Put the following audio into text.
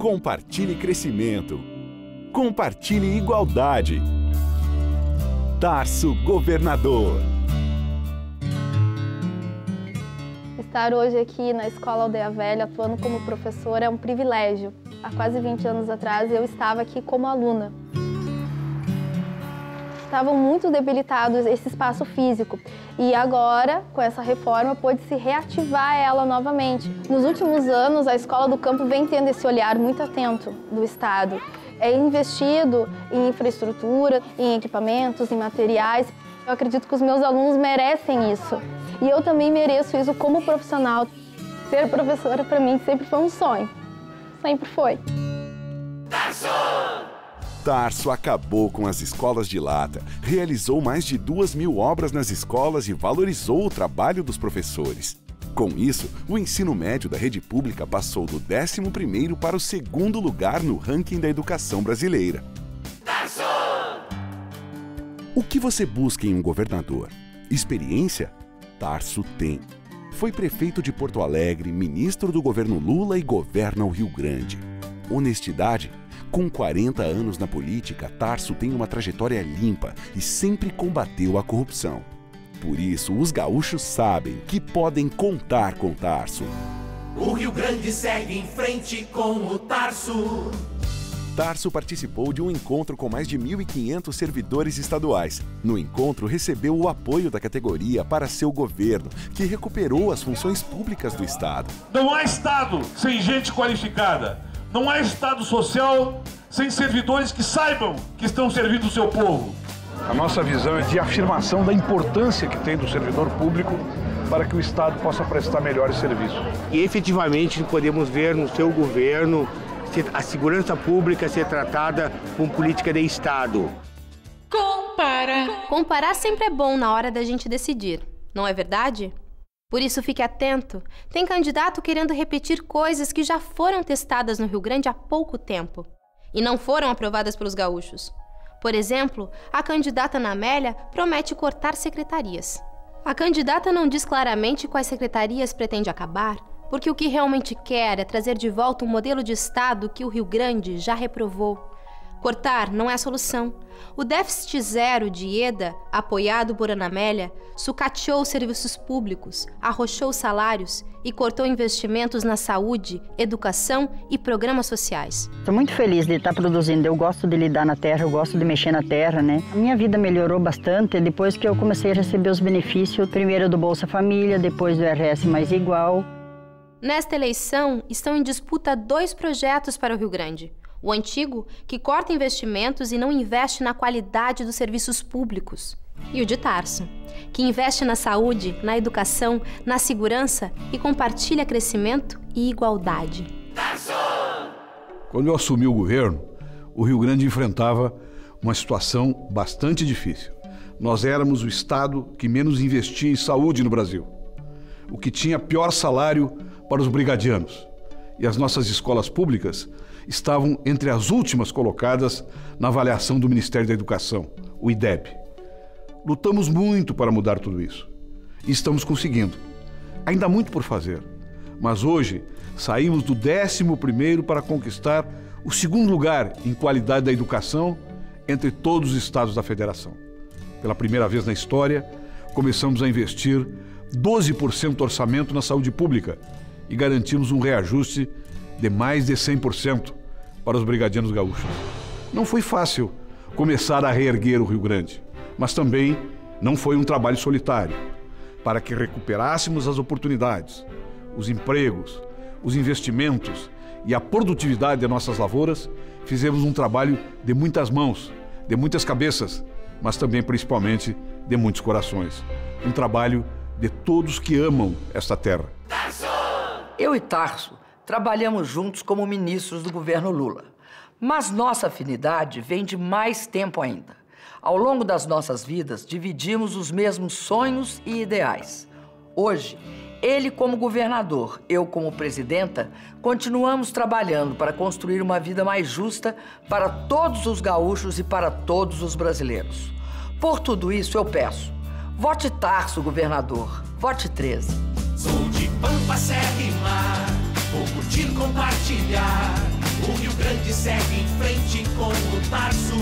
Compartilhe crescimento. Compartilhe igualdade. Tarso Governador. Estar hoje aqui na Escola Aldeia Velha, atuando como professora, é um privilégio. Há quase 20 anos atrás, eu estava aqui como aluna. Estavam muito debilitados esse espaço físico e agora, com essa reforma, pôde-se reativar ela novamente. Nos últimos anos, a Escola do Campo vem tendo esse olhar muito atento do Estado. É investido em infraestrutura, em equipamentos, em materiais. Eu acredito que os meus alunos merecem isso. E eu também mereço isso como profissional. Ser professora, para mim, sempre foi um sonho. Sempre foi. Tarso acabou com as escolas de lata, realizou mais de 2.000 obras nas escolas e valorizou o trabalho dos professores. Com isso, o ensino médio da rede pública passou do 11º para o 2º lugar no ranking da educação brasileira. Tarso! O que você busca em um governador? Experiência? Tarso tem. Foi prefeito de Porto Alegre, ministro do governo Lula e governa o Rio Grande. Honestidade? Com 40 anos na política, Tarso tem uma trajetória limpa e sempre combateu a corrupção. Por isso, os gaúchos sabem que podem contar com Tarso. O Rio Grande segue em frente com o Tarso. Tarso participou de um encontro com mais de 1.500 servidores estaduais. No encontro, recebeu o apoio da categoria para seu governo, que recuperou as funções públicas do Estado. Não há Estado sem gente qualificada. Não há Estado social sem servidores que saibam que estão servindo o seu povo. A nossa visão é de afirmação da importância que tem do servidor público para que o Estado possa prestar melhores serviços. E efetivamente podemos ver no seu governo a segurança pública ser tratada com política de Estado. Comparar sempre é bom na hora da gente decidir, não é verdade? Por isso, fique atento. Tem candidato querendo repetir coisas que já foram testadas no Rio Grande há pouco tempo e não foram aprovadas pelos gaúchos. Por exemplo, a candidata Ana Amélia promete cortar secretarias. A candidata não diz claramente quais secretarias pretende acabar, porque o que realmente quer é trazer de volta um modelo de Estado que o Rio Grande já reprovou. Cortar não é a solução. O déficit zero de Ieda, apoiado por Ana Amélia, sucateou os serviços públicos, arrochou salários e cortou investimentos na saúde, educação e programas sociais. Estou muito feliz de estar produzindo. Eu gosto de lidar na terra, eu gosto de mexer na terra, né? A minha vida melhorou bastante depois que eu comecei a receber os benefícios, primeiro do Bolsa Família, depois do RS Mais Igual. Nesta eleição, estão em disputa 2 projetos para o Rio Grande. O antigo, que corta investimentos e não investe na qualidade dos serviços públicos. E o de Tarso, que investe na saúde, na educação, na segurança e compartilha crescimento e igualdade. Tarso! Quando eu assumi o governo, o Rio Grande enfrentava uma situação bastante difícil. Nós éramos o estado que menos investia em saúde no Brasil, o que tinha pior salário para os brigadianos. E as nossas escolas públicas estavam entre as últimas colocadas na avaliação do Ministério da Educação, o IDEB. Lutamos muito para mudar tudo isso e estamos conseguindo. Ainda há muito por fazer, mas hoje saímos do 11º para conquistar o 2º lugar em qualidade da educação entre todos os estados da Federação. Pela primeira vez na história, começamos a investir 12% do orçamento na saúde pública e garantimos um reajuste de mais de 100% para os brigadianos gaúchos. Não foi fácil começar a reerguer o Rio Grande, mas também não foi um trabalho solitário. Para que recuperássemos as oportunidades, os empregos, os investimentos e a produtividade de nossas lavouras, fizemos um trabalho de muitas mãos, de muitas cabeças, mas também, principalmente, de muitos corações. Um trabalho de todos que amam esta terra. Eu e Tarso trabalhamos juntos como ministros do governo Lula. Mas nossa afinidade vem de mais tempo ainda. Ao longo das nossas vidas, dividimos os mesmos sonhos e ideais. Hoje, ele como governador, eu como presidenta, continuamos trabalhando para construir uma vida mais justa para todos os gaúchos e para todos os brasileiros. Por tudo isso, eu peço, vote Tarso, governador. Vote 13. Sou de Pampa, Serra e Mar, vou curtir, compartilhar O Rio Grande segue em frente com o Tarso.